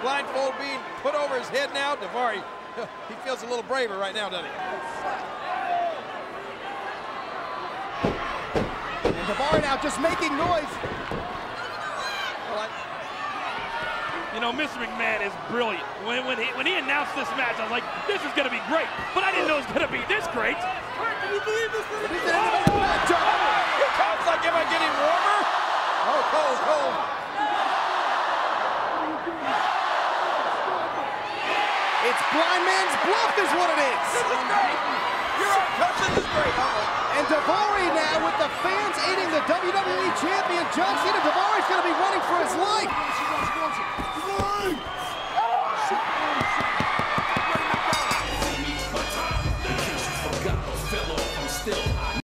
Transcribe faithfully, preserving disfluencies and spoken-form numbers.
blindfold being put over his head now. Daivari, he feels a little braver right now, doesn't he? And Daivari now just making noise. You know, Mister McMahon is brilliant. When, when, he, when he announced this match, I was like, this is going to be great. But I didn't know it was going to be this great. Can you believe this? He's in the matchup. Here comes, like, am I getting warmer? Oh, cold, cold. It's blind man's bluff is what it is. This is great. You're right, Coach. This is great. Uh-oh. And Daivari now with the fans aiding the W W E champion John Cena. Daivari's going to be running for his life.